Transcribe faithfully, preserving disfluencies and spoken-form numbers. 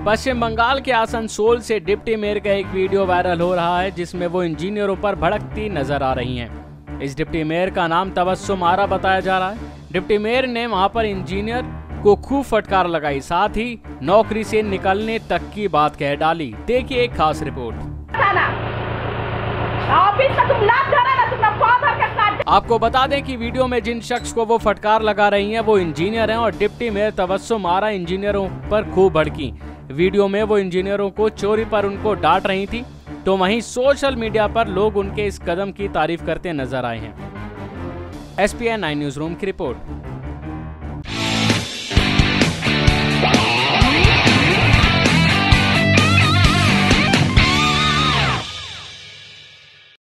पश्चिम बंगाल के आसनसोल से deputy mayor का एक वीडियो वायरल हो रहा है जिसमें वो इंजीनियरों पर भड़कती नजर आ रही हैं। इस डिप्टी मेयर का नाम तबस्सुम आरा बताया जा रहा है। डिप्टी मेयर ने वहां पर इंजीनियर को खूब फटकार लगाई, साथ ही नौकरी से निकलने तक की बात कह डाली। देखिए एक खास रिपोर्ट। आपको बता दें कि वीडियो में जिन शख्स को वो फटकार लगा रही हैं वो इंजीनियर हैं और डिप्टी मेयर तबस्सुम आरा इंजीनियरों पर खूब भड़की। वीडियो में वो इंजीनियरों को चोरी पर उनको डांट रही थी, तो वहीं सोशल मीडिया पर लोग उनके इस कदम की तारीफ करते नजर आए हैं। S P N nine news room की रिपोर्ट।